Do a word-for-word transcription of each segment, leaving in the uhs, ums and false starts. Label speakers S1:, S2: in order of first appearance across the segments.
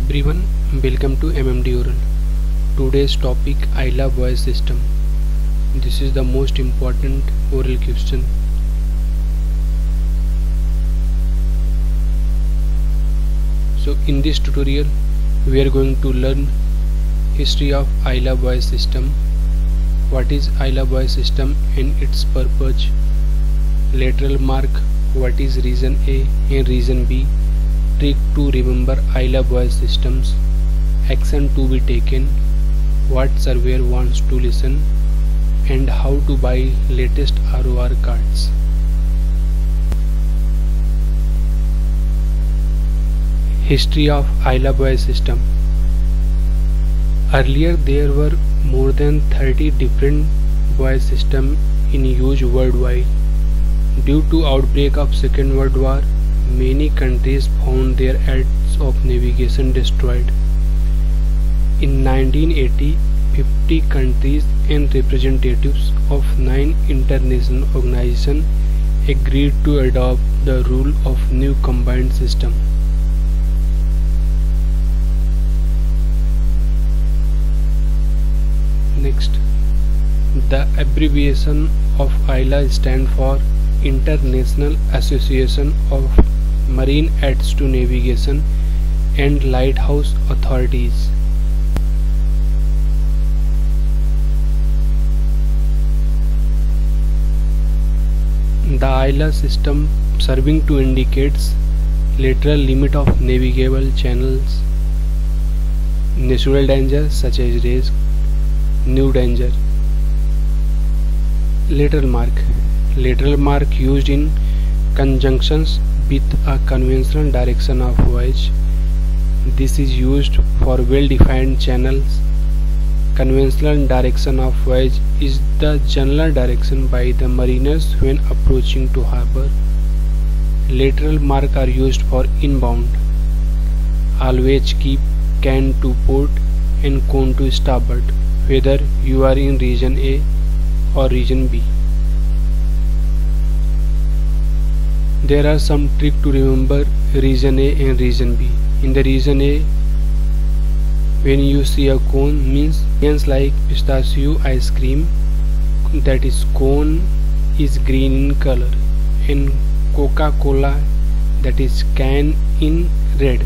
S1: everyone, welcome to M M D Oral. Today's topic I love voice system. This is the most important oral question. So in this tutorial we are going to learn history of I love voice system, what is I love voice system and its purpose, lateral mark, what is reason A and reason B, trick to remember I love voice systems, action to be taken, what surveyor wants to listen, and how to buy latest R O R cards. History of I love voice system. Earlier there were more than thirty different voice systems in use worldwide. Due to outbreak of Second World War, many countries found their aids of navigation destroyed. In nineteen eighty, fifty countries and representatives of nine international organizations agreed to adopt the rule of new combined system. Next, the abbreviation of I L A stands for International Association of Marine Aids to Navigation and Lighthouse Authorities. The I L A system serving to indicates lateral limit of navigable channels, natural danger such as race, new danger. Lateral mark. Lateral mark used in conjunctions with a conventional direction of voyage. This is used for well-defined channels. Conventional direction of voyage is the general direction by the mariners when approaching to harbor. Lateral mark are used for inbound. Always keep can to port and cone to starboard, whether you are in region A or region B. There are some tricks to remember region A and region B. In the region A, when you see a cone, means means like pistachio ice cream, that is cone is green in color, and Coca-Cola, that is can in red.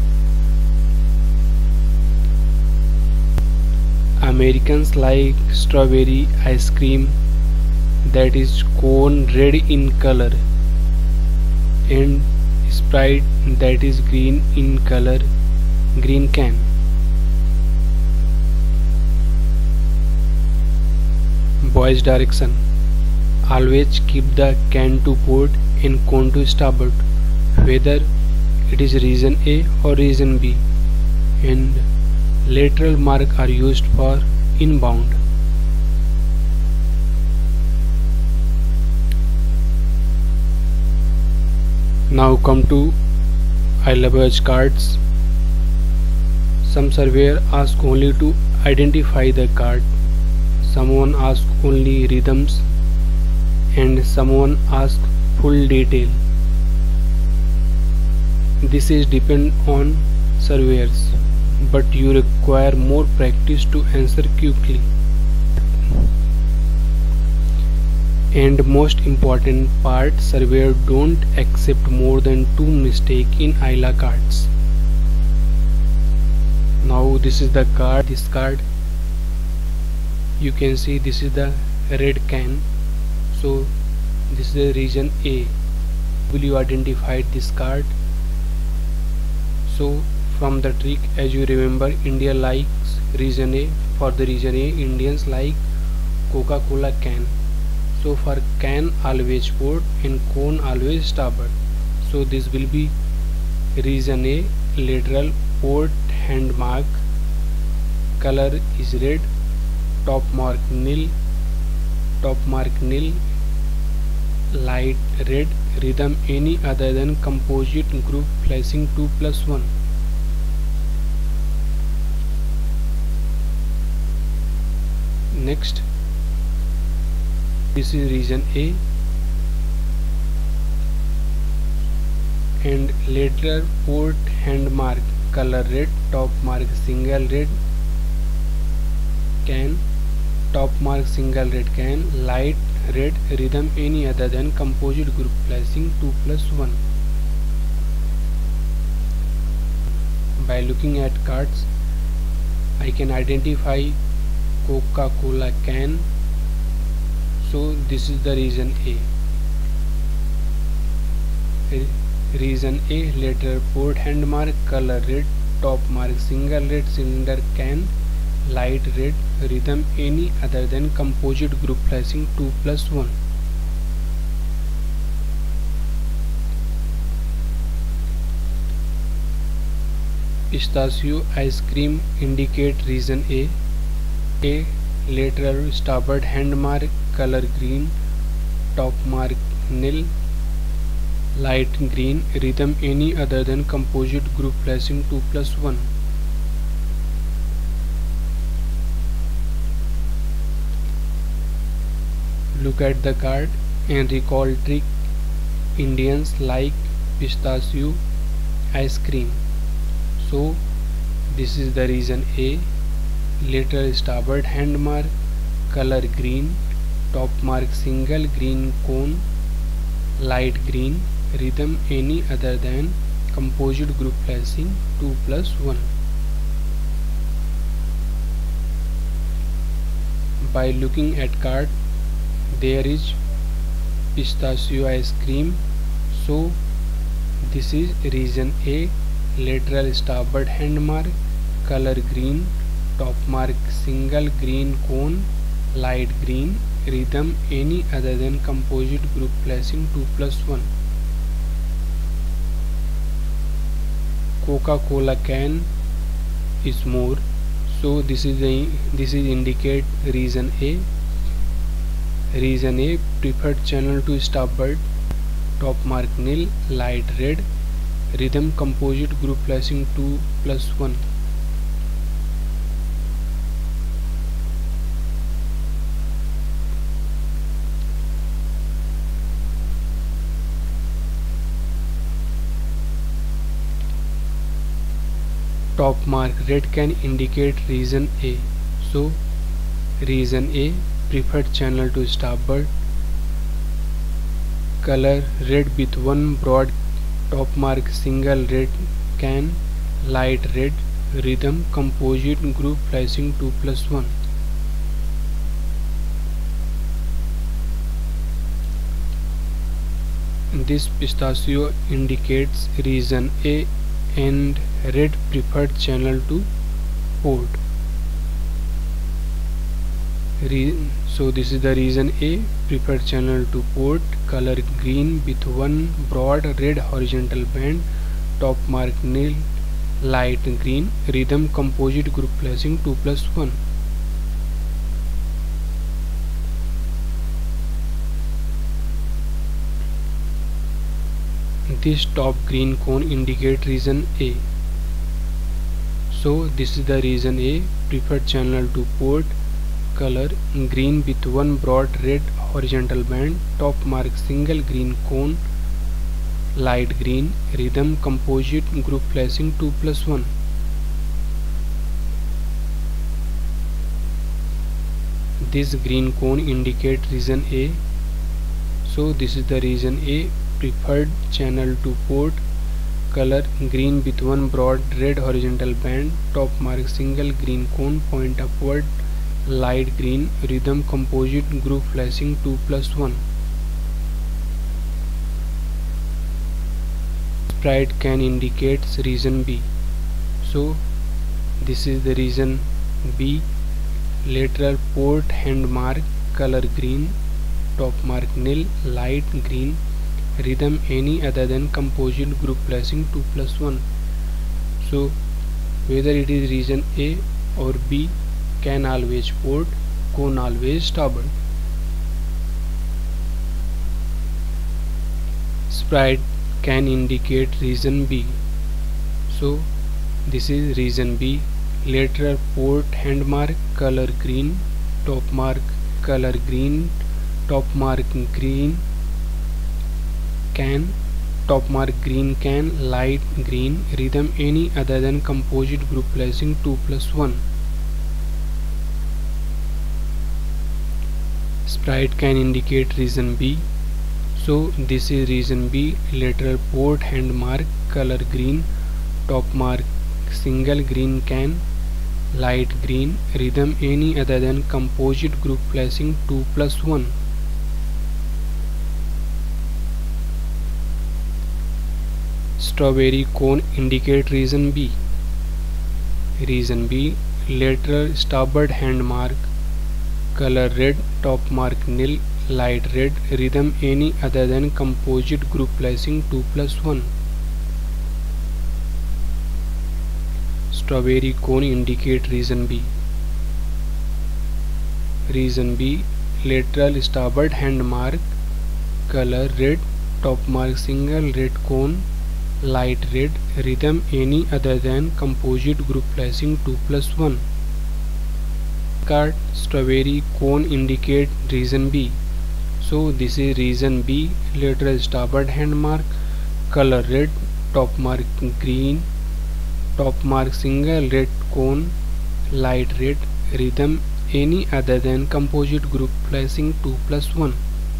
S1: Americans like strawberry ice cream, that is cone red in color, and Sprite, that is green in color, green can. Voyage direction. Always keep the can to port and cone to starboard, whether it is region A or region B, and lateral mark are used for inbound. Now come to I love voyage cards. Some surveyor ask only to identify the card, someone ask only rhythms, and someone ask full detail. This is depend on surveyors, but you require more practice to answer quickly. And most important part, surveyor don't accept more than two mistakes in I L A cards. Now this is the card. This card, you can see this is the red can, so this is the region A. Will you identify this card? So from the trick, as you remember, India likes region A. For the region A, Indians like Coca-Cola can. So for can always port and cone always starboard. So this will be region A, lateral port hand mark, color is red, top mark nil, top mark nil, light red, rhythm any other than composite group flashing two plus one. Next, this is region A and lateral port hand mark color red, top mark single red, can, top mark single red can, light red, rhythm any other than composite group placing two plus one. By looking at cards, I can identify Coca-Cola can, so this is the reason A. Reason A, letter port hand mark, color red, top mark single red, cylinder can, light red, rhythm any other than composite group placing two plus one. Pistachio ice cream indicate reason A. A, lateral starboard hand mark, color green, top mark nil, light green, rhythm any other than composite group placing two plus one. Look at the card and recall trick. Indians like pistachio ice cream, so this is the reason A. Lateral starboard hand mark, color green, top mark single green cone, light green, rhythm any other than composite group placing two plus one. By looking at card, there is pistachio ice cream, so this is reason A. Lateral starboard hand mark, color green, top mark single green cone, light green, rhythm any other than composite group placing two plus one. Coca-Cola can is more, so this is the this is indicate reason A. Reason A, preferred channel to starboard, top mark nil, light red, rhythm composite group placing two plus one. Top mark red can indicate reason A, so reason A, preferred channel to starboard, color red with one broad, top mark single red can, light red, rhythm composite group placing two plus one. This pistachio indicates reason A and red preferred channel to port. Re so this is the reason A, preferred channel to port, color green with one broad red horizontal band, top mark nil, light green, rhythm composite group placing two plus one. This top green cone indicate reason A, so this is the reason A, preferred channel to port, color green with one broad red horizontal band, top mark single green cone, light green, rhythm composite group placing two plus one. This green cone indicate reason A, so this is the reason A, preferred channel to port, color green with one broad red horizontal band, top mark single green cone, point upward, light green, rhythm composite group flashing two plus one. Sprite can indicates reason B, so this is the reason B. Lateral port hand mark, color green, top mark nil, light green, rhythm any other than composite group flashing two plus one. So whether it is reason A or B, can always port, cone always starboard. Sprite can indicate reason B, so this is reason B. Lateral port hand mark, color green, top mark color green, top mark green, can, top mark green can, light green, rhythm any other than composite group placing two plus one. Sprite can indicate region B. So this is region B, lateral port hand mark color green, top mark single green can, light green, rhythm any other than composite group placing two plus one. Strawberry cone indicate region B. Region B, lateral starboard hand mark color red, top mark nil, light red, rhythm any other than composite group placing two plus one. Strawberry cone indicate region B. Region B, lateral starboard hand mark color red, top mark single red cone, light red, rhythm any other than composite group placing two plus one. Card strawberry cone indicate region B. So this is region B, lateral starboard hand mark color red, top mark green, top mark single red cone, light red, rhythm any other than composite group placing two plus one.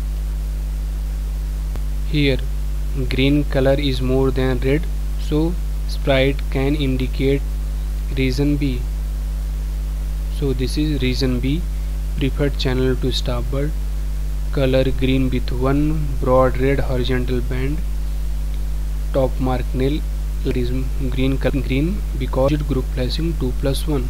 S1: Here green color is more than red, so sprite can indicate region B. So this is region B, preferred channel to starboard, color green with one broad red horizontal band, top mark nil, is green color green because it group placing two plus one.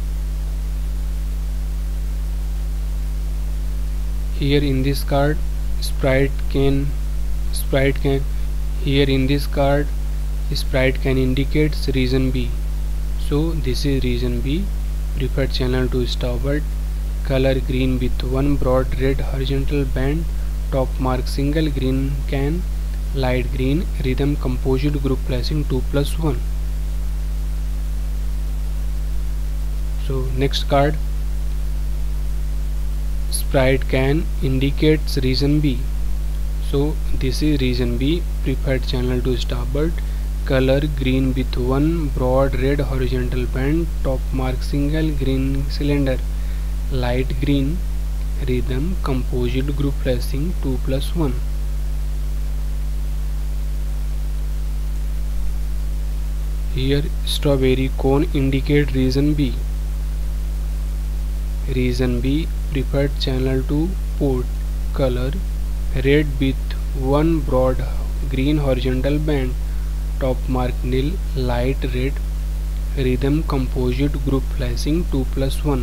S1: Here in this card sprite can sprite can here in this card sprite can indicate region B. So this is region B, preferred channel to starboard, color green with one broad red horizontal band, top mark single green can, light green, rhythm composite group placing two plus one. So next card sprite can indicates region B. So this is region B, preferred channel to starboard, color green with one broad red horizontal band, top mark single green cylinder, light green, rhythm composite group placing two plus one. Here strawberry cone indicate region B. Region B, preferred channel to port, color red with one broad green horizontal band, top mark nil, light red, rhythm composite group placing two plus one.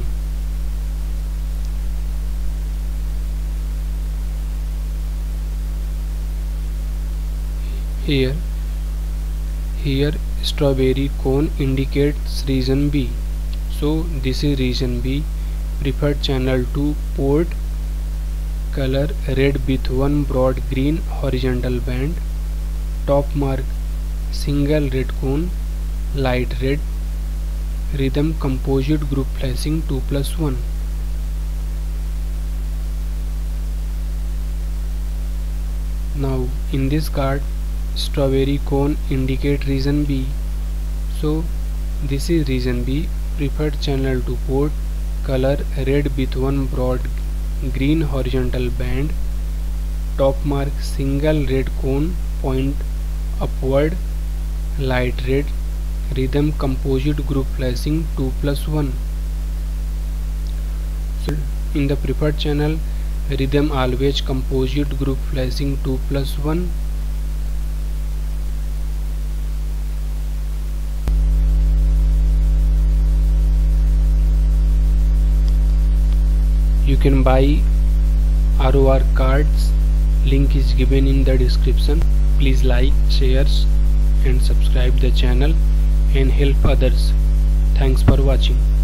S1: Here here strawberry cone indicates region B. So this is region B, preferred channel to port, color red with one broad green horizontal band, top mark single red cone, light red, rhythm composite group placing two plus one. Now in this card strawberry cone indicate region B. So this is region B, preferred channel to port, color red with one broad green horizontal band, top mark single red cone, point upward, light red, rhythm composite group placing two plus one. So in the preferred channel rhythm always composite group placing two plus one. You can buy R O R cards, link is given in the description. Please like, share and subscribe the channel and help others. Thanks for watching.